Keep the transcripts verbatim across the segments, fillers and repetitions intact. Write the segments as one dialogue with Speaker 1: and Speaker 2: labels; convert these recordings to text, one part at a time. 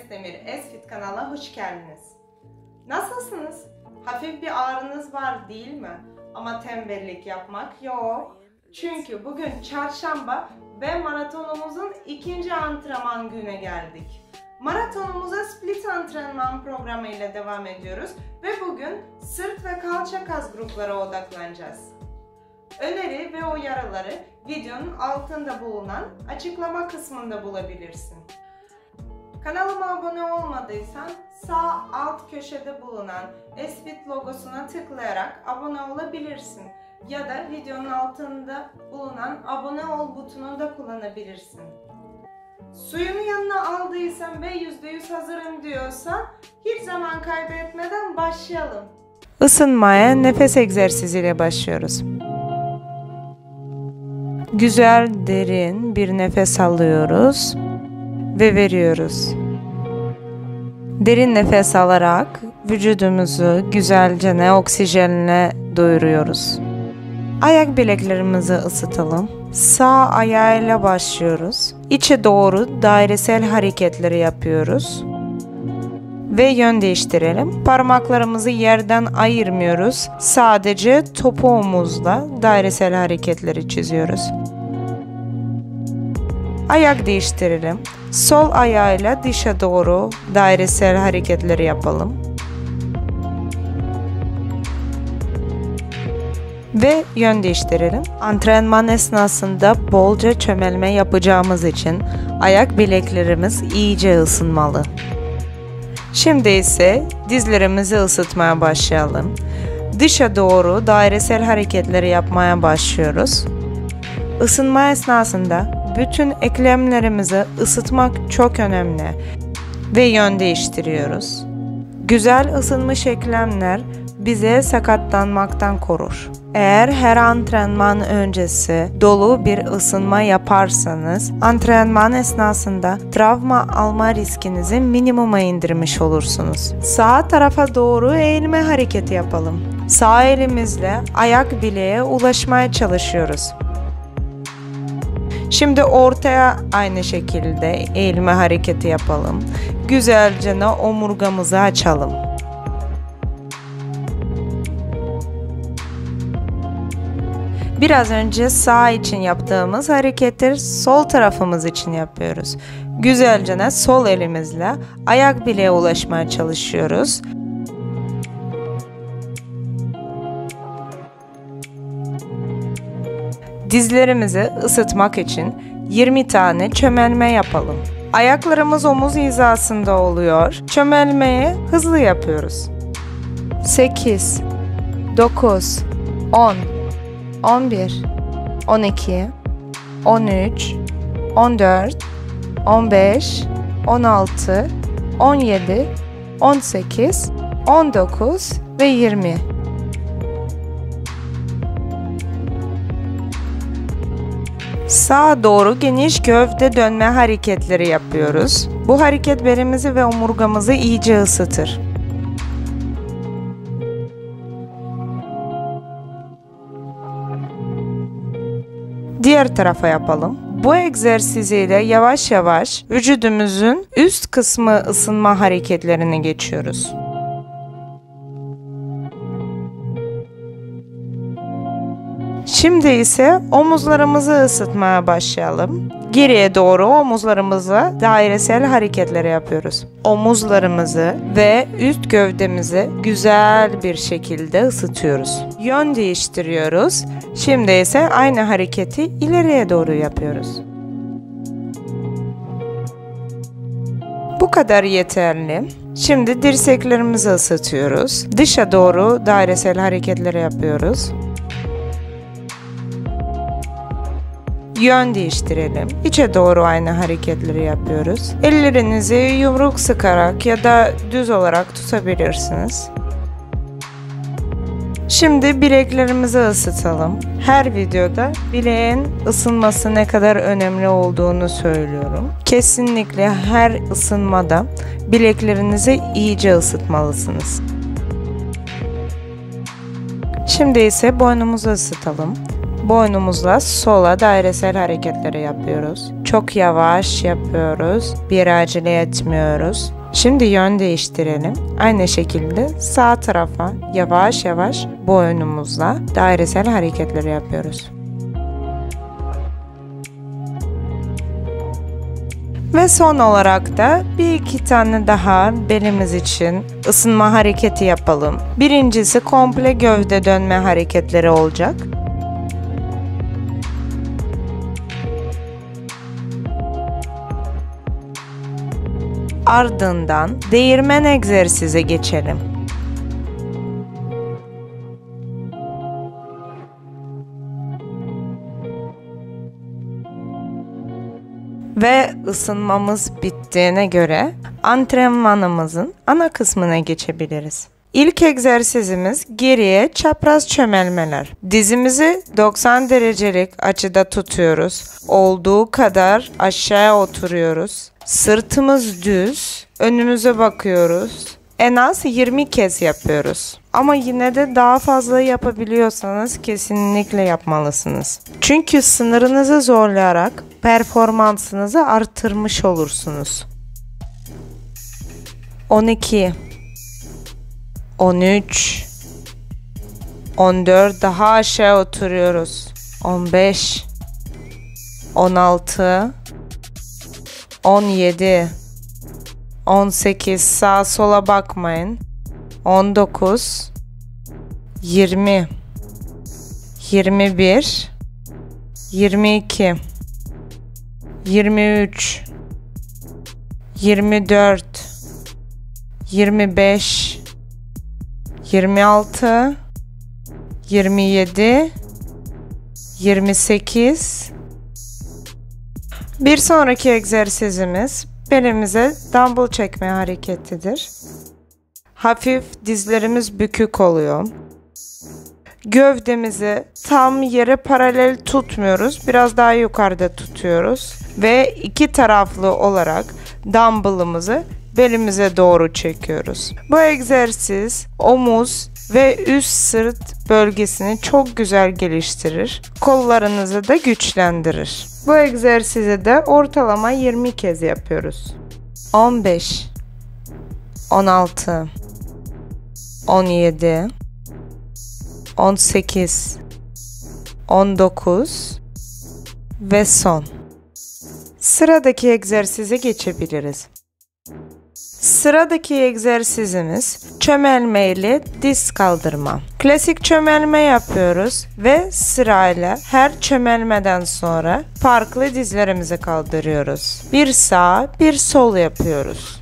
Speaker 1: Demir Esfit kanalına hoş geldiniz. Nasılsınız? Hafif bir ağrınız var değil mi? Ama tembellik yapmak yok. Çünkü bugün çarşamba ve maratonumuzun ikinci antrenman güne geldik. Maratonumuza split antrenman programı ile devam ediyoruz ve bugün sırt ve kalça kas gruplara odaklanacağız. Öneri ve uyarıları videonun altında bulunan açıklama kısmında bulabilirsin. Kanalıma abone olmadıysan sağ alt köşede bulunan Esfit logosuna tıklayarak abone olabilirsin. Ya da videonun altında bulunan abone ol butonunu da kullanabilirsin. Suyunu yanına aldıysan ve yüzde yüz hazırım diyorsan hiç zaman kaybetmeden başlayalım. Isınmaya nefes egzersiziyle başlıyoruz. Güzel derin bir nefes alıyoruz ve veriyoruz. Derin nefes alarak vücudumuzu güzelce oksijenle doyuruyoruz. Ayak bileklerimizi ısıtalım. Sağ ayağıyla başlıyoruz. İçe doğru dairesel hareketleri yapıyoruz. Ve yön değiştirelim. Parmaklarımızı yerden ayırmıyoruz. Sadece topuğumuzla dairesel hareketleri çiziyoruz. Ayak değiştirelim. Sol ayağıyla dışa doğru dairesel hareketleri yapalım. Ve yön değiştirelim. Antrenman esnasında bolca çömelme yapacağımız için ayak bileklerimiz iyice ısınmalı. Şimdi ise dizlerimizi ısıtmaya başlayalım. Dışa doğru dairesel hareketleri yapmaya başlıyoruz. Isınma esnasında bütün eklemlerimizi ısıtmak çok önemli ve yön değiştiriyoruz. Güzel ısınmış eklemler bize sakatlanmaktan korur. Eğer her antrenman öncesi dolu bir ısınma yaparsanız antrenman esnasında travma alma riskinizi minimuma indirmiş olursunuz. Sağ tarafa doğru eğilme hareketi yapalım. Sağ elimizle ayak bileğe ulaşmaya çalışıyoruz. Şimdi ortaya aynı şekilde eğilme hareketi yapalım. Güzelce omurgamızı açalım. Biraz önce sağ için yaptığımız hareketleri sol tarafımız için yapıyoruz. Güzelce sol elimizle ayak bileğe ulaşmaya çalışıyoruz. Dizlerimizi ısıtmak için yirmi tane çömelme yapalım. Ayaklarımız omuz hizasında oluyor. Çömelmeyi hızlı yapıyoruz. sekiz, dokuz, on, on bir, on iki, on üç, on dört, on beş, on altı, on yedi, on sekiz, on dokuz ve yirmi. Sağa doğru geniş gövde dönme hareketleri yapıyoruz. Bu hareket belimizi ve omurgamızı iyice ısıtır. Diğer tarafa yapalım. Bu egzersiziyle yavaş yavaş vücudumuzun üst kısmı ısınma hareketlerine geçiyoruz. Şimdi ise omuzlarımızı ısıtmaya başlayalım. Geriye doğru omuzlarımıza dairesel hareketler yapıyoruz. Omuzlarımızı ve üst gövdemizi güzel bir şekilde ısıtıyoruz. Yön değiştiriyoruz. Şimdi ise aynı hareketi ileriye doğru yapıyoruz. Bu kadar yeterli. Şimdi dirseklerimizi ısıtıyoruz. Dışa doğru dairesel hareketler yapıyoruz. Yön değiştirelim. İçe doğru aynı hareketleri yapıyoruz. Ellerinizi yumruk sıkarak ya da düz olarak tutabilirsiniz. Şimdi bileklerimizi ısıtalım. Her videoda bileğin ısınması ne kadar önemli olduğunu söylüyorum. Kesinlikle her ısınmada bileklerinizi iyice ısıtmalısınız. Şimdi ise boynumuzu ısıtalım. Boynumuzla sola dairesel hareketleri yapıyoruz. Çok yavaş yapıyoruz. Bir acele etmiyoruz. Şimdi yön değiştirelim. Aynı şekilde sağ tarafa yavaş yavaş boynumuzla dairesel hareketler yapıyoruz. Ve son olarak da bir iki tane daha belimiz için ısınma hareketi yapalım. Birincisi komple gövde dönme hareketleri olacak. Ardından değirmen egzersize geçelim. Ve ısınmamız bittiğine göre antrenmanımızın ana kısmına geçebiliriz. İlk egzersizimiz geriye çapraz çömelmeler. Dizimizi doksan derecelik açıda tutuyoruz. Olduğu kadar aşağıya oturuyoruz. Sırtımız düz, önümüze bakıyoruz. En az yirmi kez yapıyoruz. Ama yine de daha fazla yapabiliyorsanız kesinlikle yapmalısınız. Çünkü sınırınızı zorlayarak performansınızı artırmış olursunuz. on iki, on üç, on dört, daha aşağı oturuyoruz. on beş, on altı, on yedi, on sekiz, sağa sola bakmayın. on dokuz, yirmi, yirmi bir, yirmi iki, yirmi üç, yirmi dört, yirmi beş, yirmi altı, yirmi yedi, yirmi sekiz. Bir sonraki egzersizimiz belimize dumbbell çekme hareketidir. Hafif dizlerimiz bükük oluyor. Gövdemizi tam yere paralel tutmuyoruz. Biraz daha yukarıda tutuyoruz. Ve iki taraflı olarak dumbbellımızı belimize doğru çekiyoruz. Bu egzersiz omuz ve üst sırt bölgesini çok güzel geliştirir. Kollarınızı da güçlendirir. Bu egzersizi de ortalama yirmi kez yapıyoruz. on beş, on altı, on yedi, on sekiz, on dokuz ve son. Sıradaki egzersize geçebiliriz. Sıradaki egzersizimiz çömelme ile diz kaldırma. Klasik çömelme yapıyoruz ve sırayla her çömelmeden sonra farklı dizlerimizi kaldırıyoruz. Bir sağ, bir sol yapıyoruz.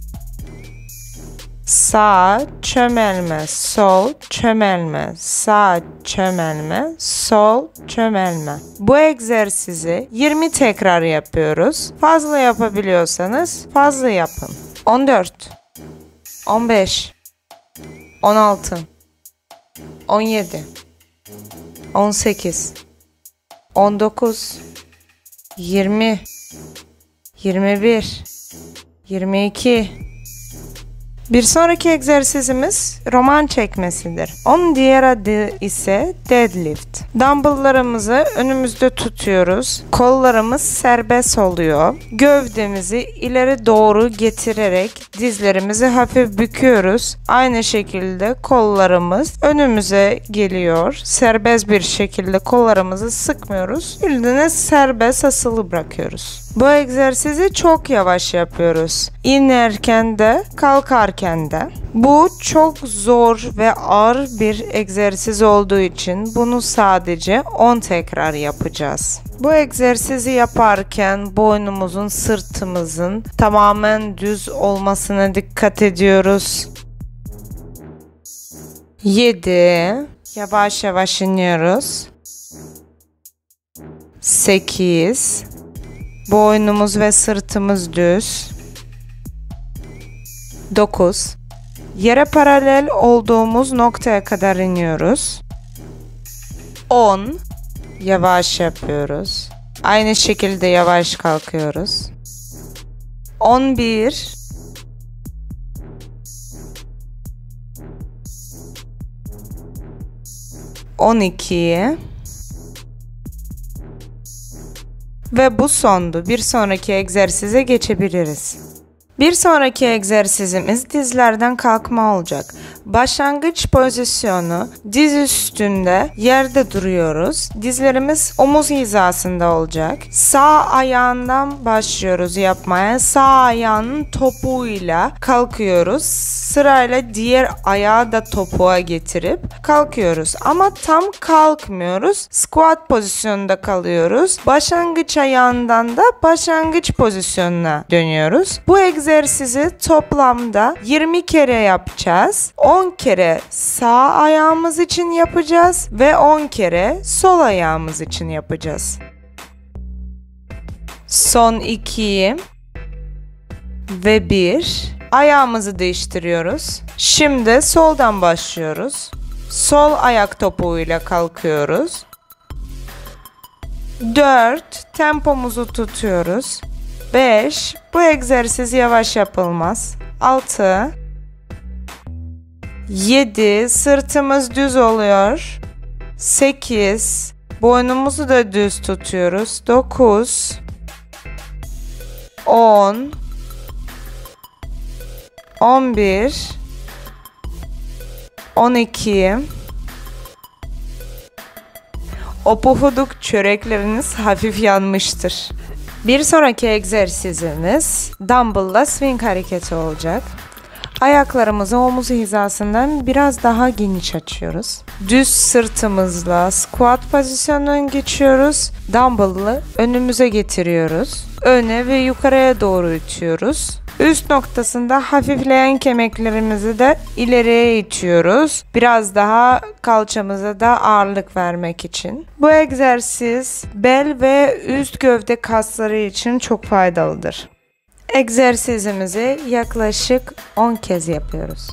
Speaker 1: Sağ, çömelme, sol, çömelme, sağ, çömelme, sol, çömelme. Bu egzersizi yirmi tekrar yapıyoruz. Fazla yapabiliyorsanız fazla yapın. on dört, on beş, on altı, on yedi, on sekiz, on dokuz, yirmi, yirmi bir, yirmi iki. Bir sonraki egzersizimiz roman çekmesidir. Onun diğer adı ise deadlift. Dumbbelllarımızı önümüzde tutuyoruz. Kollarımız serbest oluyor. Gövdemizi ileri doğru getirerek dizlerimizi hafif büküyoruz. Aynı şekilde kollarımız önümüze geliyor. Serbest bir şekilde kollarımızı sıkmıyoruz. Bildiğiniz serbest asılı bırakıyoruz. Bu egzersizi çok yavaş yapıyoruz. İnerken de kalkarken de. Bu çok zor ve ağır bir egzersiz olduğu için bunu sadece on tekrar yapacağız. Bu egzersizi yaparken boynumuzun, sırtımızın tamamen düz olmasına dikkat ediyoruz. yedi. Yavaş yavaş iniyoruz. sekiz. Boynumuz ve sırtımız düz. dokuz. Yere paralel olduğumuz noktaya kadar iniyoruz. on. Yavaş yapıyoruz. Aynı şekilde yavaş kalkıyoruz. on bir. on iki. Ve bu sondu. Bir sonraki egzersize geçebiliriz. Bir sonraki egzersizimiz dizlerden kalkma olacak. Başlangıç pozisyonu diz üstünde yerde duruyoruz. Dizlerimiz omuz hizasında olacak. Sağ ayağından başlıyoruz yapmaya. Sağ ayağının topuğuyla kalkıyoruz. Sırayla diğer ayağı da topuğa getirip kalkıyoruz. Ama tam kalkmıyoruz. Squat pozisyonunda kalıyoruz. Başlangıç ayağından da başlangıç pozisyonuna dönüyoruz. Bu egzersizi toplamda yirmi kere yapacağız. on kere sağ ayağımız için yapacağız ve on kere sol ayağımız için yapacağız. Son iki ve bir. Ayağımızı değiştiriyoruz. Şimdi soldan başlıyoruz. Sol ayak topuğuyla kalkıyoruz. dört. Tempomuzu tutuyoruz. beş. Bu egzersiz yavaş yapılmaz. altı. yedi. Sırtımız düz oluyor. sekiz. Boynumuzu da düz tutuyoruz. dokuz. on. on bir. on iki. O pufuduk çörekleriniz hafif yanmıştır. Bir sonraki egzersizimiz dumbbell'la swing hareketi olacak. Ayaklarımızı omuz hizasından biraz daha geniş açıyoruz. Düz sırtımızla squat pozisyonuna geçiyoruz. Dumbbell'ı önümüze getiriyoruz. Öne ve yukarıya doğru itiyoruz. Üst noktasında hafifleyen kemiklerimizi de ileriye itiyoruz. Biraz daha kalçamıza da ağırlık vermek için. Bu egzersiz bel ve üst gövde kasları için çok faydalıdır. Egzersizimizi yaklaşık on kez yapıyoruz.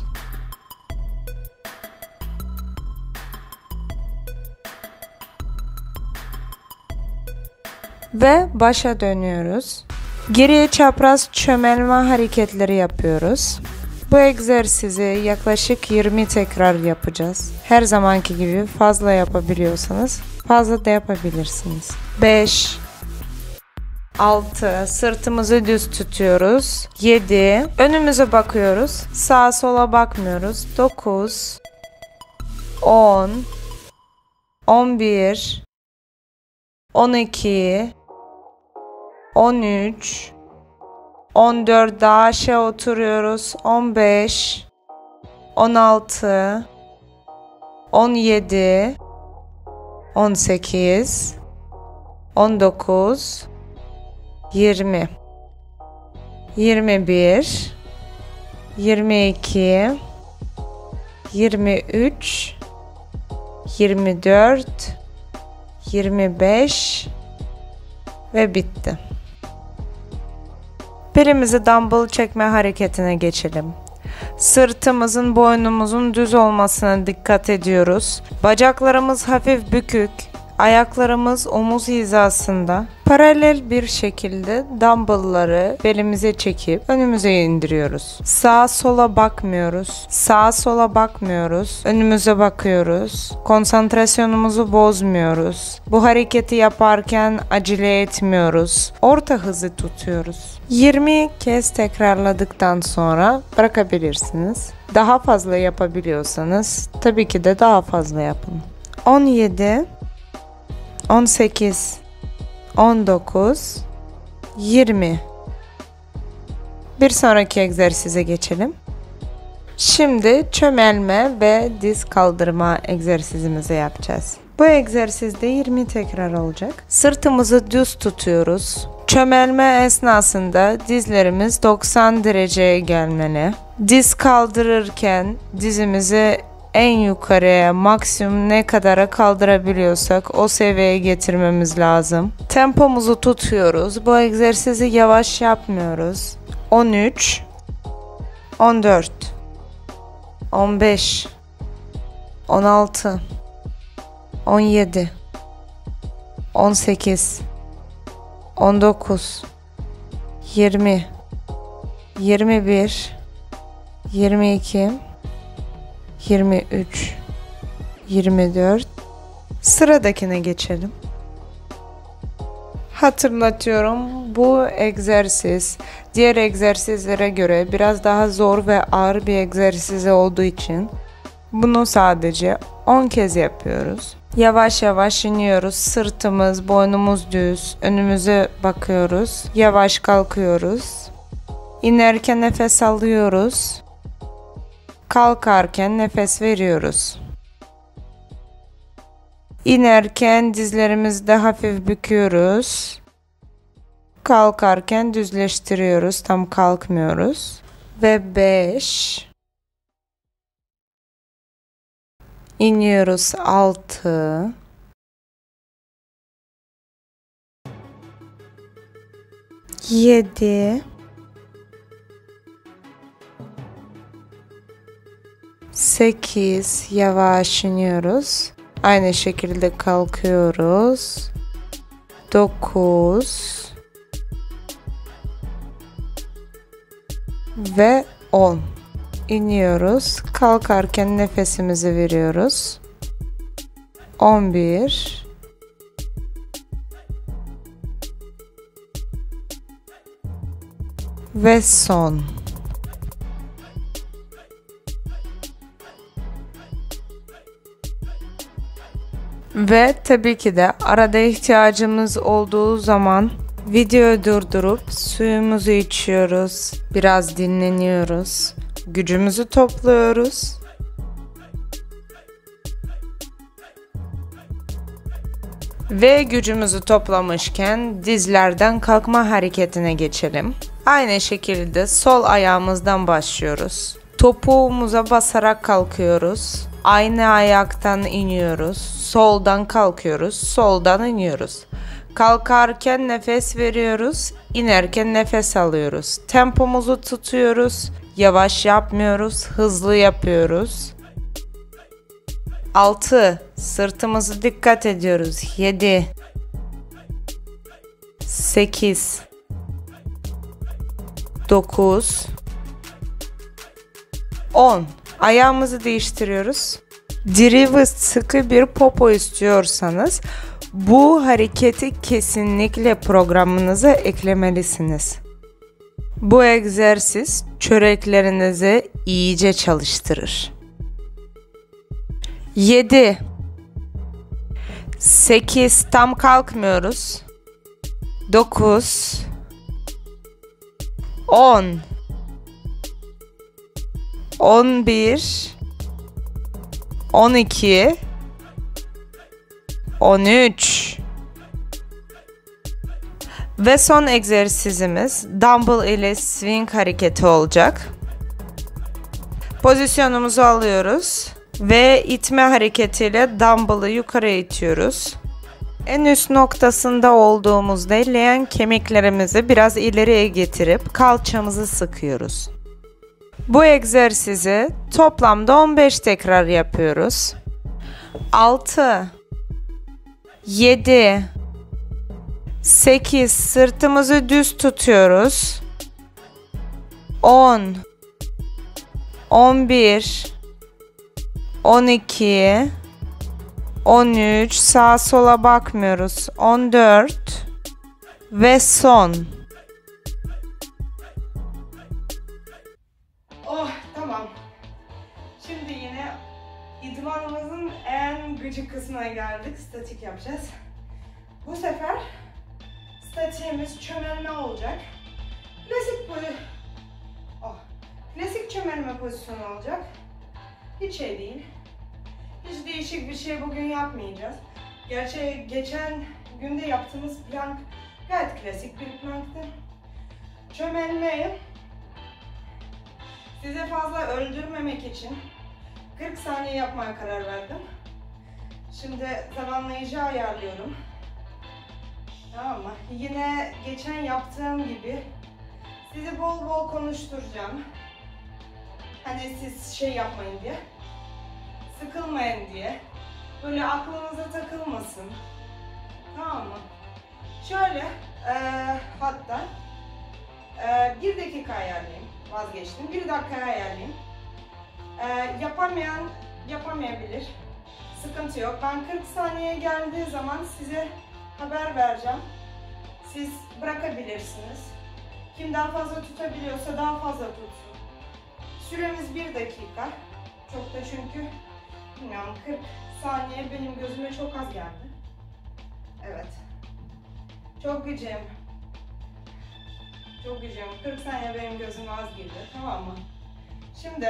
Speaker 1: Ve başa dönüyoruz. Geriye çapraz çömelme hareketleri yapıyoruz. Bu egzersizi yaklaşık yirmi tekrar yapacağız. Her zamanki gibi fazla yapabiliyorsanız fazla da yapabilirsiniz. beş, altı, sırtımızı düz tutuyoruz. yedi, önümüze bakıyoruz. Sağa sola bakmıyoruz. dokuz, on, on bir, on iki, on üç, on dört, daha aşağı oturuyoruz. on beş, on altı, on yedi, on sekiz, on dokuz, yirmi, yirmi bir, yirmi iki, yirmi üç, yirmi dört, yirmi beş ve bitti. Belimizi dumbbell çekme hareketine geçelim. Sırtımızın, boynumuzun düz olmasına dikkat ediyoruz. Bacaklarımız hafif bükük, ayaklarımız omuz hizasında. Paralel bir şekilde dumbbellları belimize çekip önümüze indiriyoruz. Sağa sola bakmıyoruz. Sağa sola bakmıyoruz. Önümüze bakıyoruz. Konsantrasyonumuzu bozmuyoruz. Bu hareketi yaparken acele etmiyoruz. Orta hızı tutuyoruz. yirmi kez tekrarladıktan sonra bırakabilirsiniz. Daha fazla yapabiliyorsanız tabii ki de daha fazla yapın. on yedi, on sekiz, on dokuz, yirmi. Bir sonraki egzersize geçelim. Şimdi çömelme ve diz kaldırma egzersizimizi yapacağız. Bu egzersizde yirmi tekrar olacak. Sırtımızı düz tutuyoruz. Çömelme esnasında dizlerimiz doksan dereceye gelmeli. Diz kaldırırken dizimizi en yukarıya maksimum ne kadara kaldırabiliyorsak o seviyeye getirmemiz lazım. Tempomuzu tutuyoruz. Bu egzersizi yavaş yapmıyoruz. on üç, on dört, on beş, on altı, on yedi, on sekiz, on dokuz, yirmi, yirmi bir, yirmi iki, yirmi üç, yirmi dört. Sıradakine geçelim. Hatırlatıyorum, bu egzersiz diğer egzersizlere göre biraz daha zor ve ağır bir egzersiz olduğu için bunu sadece on kez yapıyoruz. Yavaş yavaş iniyoruz. Sırtımız, boynumuz düz. Önümüze bakıyoruz. Yavaş kalkıyoruz. İnerken nefes alıyoruz. Kalkarken nefes veriyoruz. İnerken dizlerimizi de hafif büküyoruz. Kalkarken düzleştiriyoruz. Tam kalkmıyoruz. Ve beş. İniyoruz altı. yedi. sekiz. Yavaş iniyoruz. Aynı şekilde kalkıyoruz. dokuz. Ve on. İniyoruz. Kalkarken nefesimizi veriyoruz. on bir. Ve son. Ve tabii ki de arada ihtiyacımız olduğu zaman videoyu durdurup suyumuzu içiyoruz, biraz dinleniyoruz, gücümüzü topluyoruz. Ve gücümüzü toplamışken dizlerden kalkma hareketine geçelim. Aynı şekilde sol ayağımızdan başlıyoruz. Topuğumuza basarak kalkıyoruz. Aynı ayaktan iniyoruz. Soldan kalkıyoruz. Soldan iniyoruz. Kalkarken nefes veriyoruz. İnerken nefes alıyoruz. Tempomuzu tutuyoruz. Yavaş yapmıyoruz. Hızlı yapıyoruz. altı. Sırtımızı dikkat ediyoruz. yedi. sekiz. dokuz. on. Ayağımızı değiştiriyoruz. Diri ve sıkı bir popo istiyorsanız bu hareketi kesinlikle programınıza eklemelisiniz. Bu egzersiz çöreklerinizi iyice çalıştırır. yedi. sekiz. Tam kalkmıyoruz. dokuz. on. on bir. on iki. on üç. Ve son egzersizimiz dumbbell ile swing hareketi olacak. Pozisyonumuzu alıyoruz ve itme hareketiyle dumbbell'ı yukarı itiyoruz. En üst noktasında olduğumuzda leğen kemiklerimizi biraz ileriye getirip kalçamızı sıkıyoruz. Bu egzersizi toplamda on beş tekrar yapıyoruz. altı. yedi. sekiz. Sırtımızı düz tutuyoruz. on. on bir. on iki. on üç. Sağa sola bakmıyoruz. on dört. Ve son. Oh, tamam. Şimdi yine idmanımızın en gıcık kısmına geldik. Statik yapacağız. Bu sefer statiğimiz çömelme olacak. Klasik boyu, oh, klasik çömelme pozisyonu olacak. Hiç şey değil. Hiç değişik bir şey bugün yapmayacağız. Gerçi geçen günde yaptığımız plank gayet klasik bir planktı. Çömelmeyi size fazla öldürmemek için kırk saniye yapmaya karar verdim. Şimdi zamanlayıcı ayarlıyorum. Tamam mı? Yine geçen yaptığım gibi sizi bol bol konuşturacağım. Hani siz şey yapmayın diye, sıkılmayın diye, böyle aklınıza takılmasın. Tamam mı? Şöyle, e, hatta e, bir dakika ayarlayayım. Vazgeçtim. Bir dakika ayarlayayım. E, yapamayan yapamayabilir. Sıkıntı yok. Ben kırk saniye geldiği zaman size haber vereceğim. siz bırakabilirsiniz. Kim daha fazla tutabiliyorsa daha fazla tutsun. Süremiz bir dakika. Çok da çünkü bilmiyorum kırk saniye benim gözüme çok az geldi. Evet. Çok gücüm. Çok gücüm. kırk saniye benim gözüme az girdi. Tamam mı? Şimdi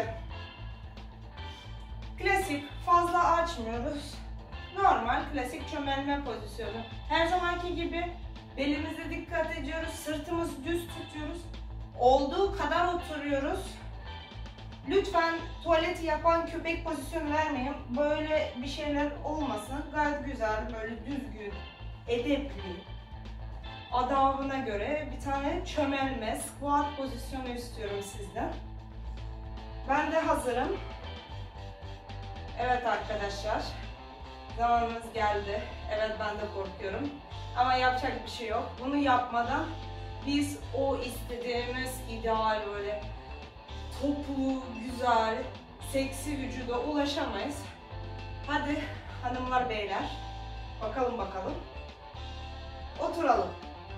Speaker 1: klasik fazla açmıyoruz. Normal klasik çömelme pozisyonu. Her zamanki gibi belimize dikkat ediyoruz. Sırtımızı düz tutuyoruz. Olduğu kadar oturuyoruz. Lütfen tuvaleti yapan köpek pozisyonu vermeyin. Böyle bir şeyler olmasın. Gayet güzel, böyle düzgün, edepli, adabına göre bir tane çömelme, squat pozisyonu istiyorum sizden. Ben de hazırım. Evet arkadaşlar, zamanımız geldi. Evet, ben de korkuyorum. Ama yapacak bir şey yok. Bunu yapmadan biz o istediğimiz ideal böyle toplu, güzel, seksi vücuda ulaşamayız. Hadi hanımlar beyler, bakalım bakalım. Oturalım.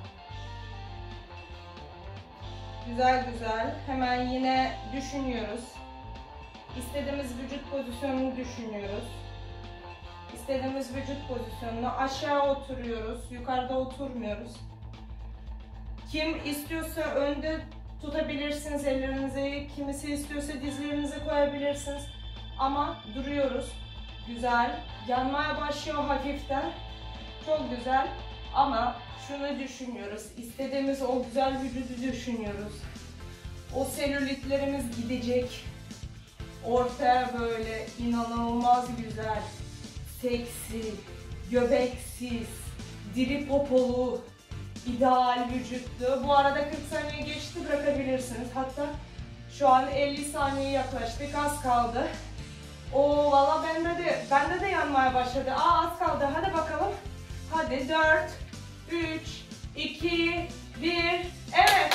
Speaker 1: Güzel güzel. Hemen yine düşünüyoruz. İstediğimiz vücut pozisyonunu düşünüyoruz. İstediğimiz vücut pozisyonunu aşağı oturuyoruz. Yukarıda oturmuyoruz. Kim istiyorsa önde tutabilirsiniz ellerinizi. Kimisi istiyorsa dizlerinizi koyabilirsiniz. Ama duruyoruz. Güzel. Yanmaya başlıyor hafiften. Çok güzel. Ama şunu düşünüyoruz. İstediğimiz o güzel vücudu düşünüyoruz. O selülitlerimiz gidecek. Ortaya böyle inanılmaz güzel, seksi, göbeksiz, diri popolu, ideal vücutlu. Bu arada kırk saniye geçti, bırakabilirsiniz. Hatta şu an elli saniye yaklaştık, az kaldı. Oo valla bende de, bende de yanmaya başladı. Aa az kaldı, hadi bakalım. Hadi dört, üç, iki, bir, evet.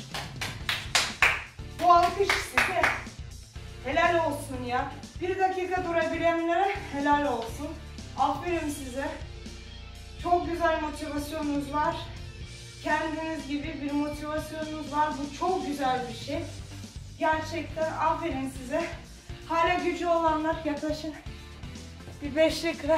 Speaker 1: Bu alkış size. Helal olsun ya. Bir dakika durabilenlere helal olsun. Aferin size. Çok güzel motivasyonunuz var. Kendiniz gibi bir motivasyonunuz var. Bu çok güzel bir şey. Gerçekten aferin size. Hala gücü olanlar yaklaşın. Bir beş dakika.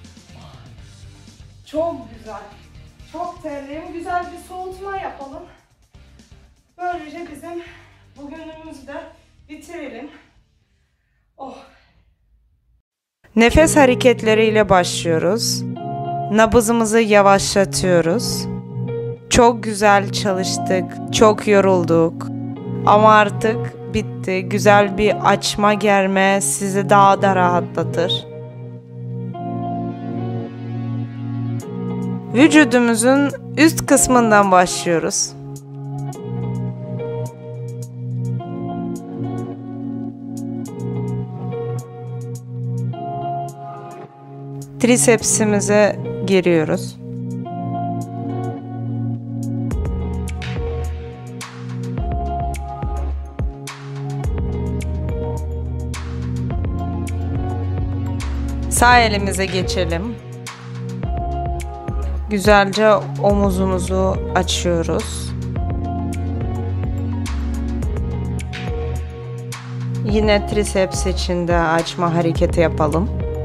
Speaker 1: Çok güzel. Çok terliyim. Güzel bir soğutma yapalım. Böylece bizim bugünümüzü de bitirelim. Oh. Nefes hareketleriyle başlıyoruz. Nabzımızı yavaşlatıyoruz. Çok güzel çalıştık. Çok yorulduk. Ama artık bitti. Güzel bir açma germe sizi daha da rahatlatır. Vücudumuzun üst kısmından başlıyoruz. Trisepsimize giriyoruz. Sağ elimize geçelim. Güzelce omuzumuzu açıyoruz. Yine triceps için de açma hareketi yapalım.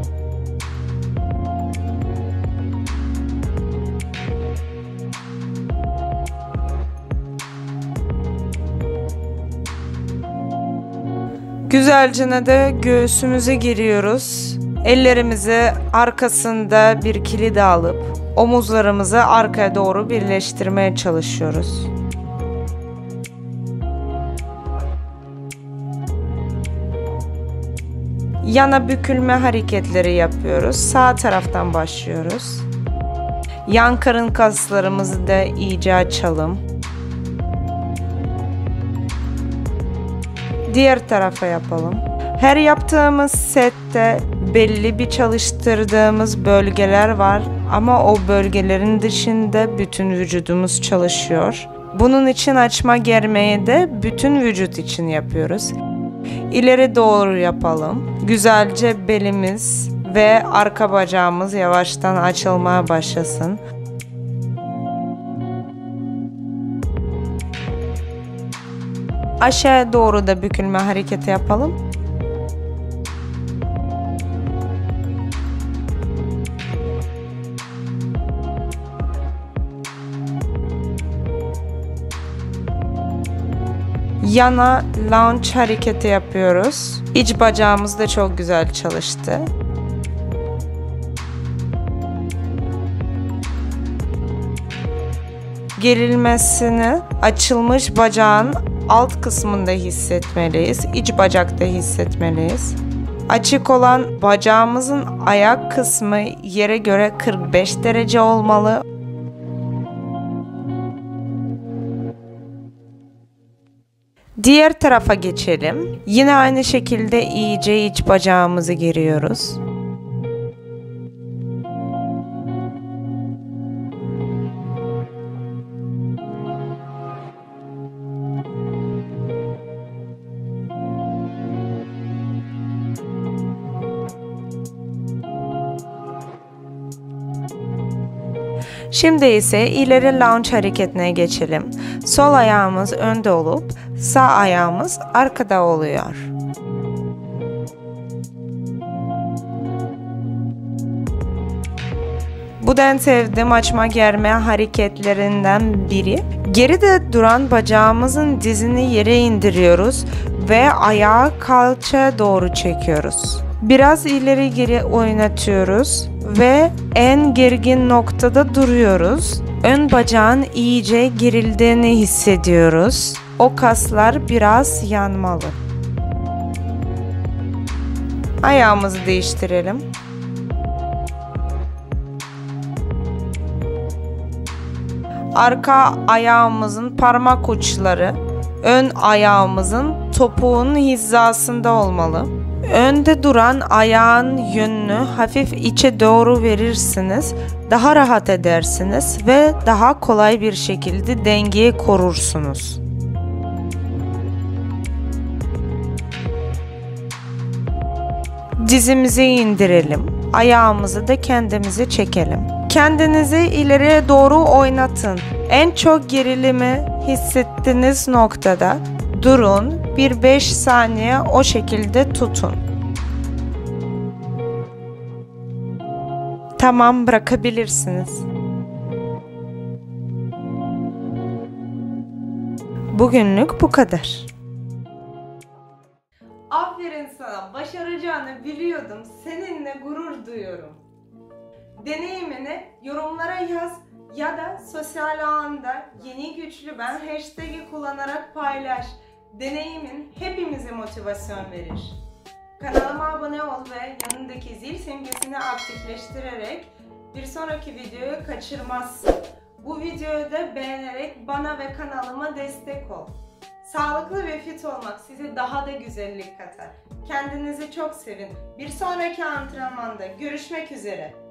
Speaker 1: Güzelce de göğsümüze giriyoruz. Ellerimizi arkasında bir kilide alıp omuzlarımızı arkaya doğru birleştirmeye çalışıyoruz. Yana bükülme hareketleri yapıyoruz. Sağ taraftan başlıyoruz. Yan karın kaslarımızı da iyice açalım. Diğer tarafa yapalım. Her yaptığımız sette belli bir çalıştırdığımız bölgeler var ama o bölgelerin dışında bütün vücudumuz çalışıyor. Bunun için açma germeyi de bütün vücut için yapıyoruz. İleri doğru yapalım. Güzelce belimiz ve arka bacağımız yavaştan açılmaya başlasın. Aşağı doğru da bükülme hareketi yapalım. Yana lunge hareketi yapıyoruz. İç bacağımız da çok güzel çalıştı. Gerilmesini açılmış bacağın alt kısmında hissetmeliyiz. İç bacakta hissetmeliyiz. Açık olan bacağımızın ayak kısmı yere göre kırk beş derece olmalı. Diğer tarafa geçelim. Yine aynı şekilde iyice iç bacağımızı geriyoruz. Şimdi ise ileri lunge hareketine geçelim. Sol ayağımız önde olup sağ ayağımız arkada oluyor. Bu da en sevdiğim açma germe hareketlerinden biri. Geride duran bacağımızın dizini yere indiriyoruz ve ayağı kalçaya doğru çekiyoruz. Biraz ileri geri oynatıyoruz ve en gergin noktada duruyoruz. Ön bacağın iyice gerildiğini hissediyoruz. O kaslar biraz yanmalı. Ayağımızı değiştirelim. Arka ayağımızın parmak uçları ön ayağımızın topuğun hizasında olmalı. Önde duran ayağın yönünü hafif içe doğru verirsiniz, daha rahat edersiniz ve daha kolay bir şekilde dengeyi korursunuz. Dizimizi indirelim, ayağımızı da kendimize çekelim. Kendinizi ileriye doğru oynatın. En çok gerilimi hissettiğiniz noktada durun, bir beş saniye o şekilde tutun. Tamam, bırakabilirsiniz. Bugünlük bu kadar. Aferin sana, başaracağını biliyordum. Seninle gurur duyuyorum. Deneyimini yorumlara yaz ya da sosyal ağında yeni güçlü ben hashtag'i kullanarak paylaş. Deneyimin hepimize motivasyon verir. Kanalıma abone ol ve yanındaki zil simgesini aktifleştirerek bir sonraki videoyu kaçırmazsın. Bu videoyu da beğenerek bana ve kanalıma destek ol. Sağlıklı ve fit olmak size daha da güzellik katar. Kendinizi çok sevin. Bir sonraki antrenmanda görüşmek üzere.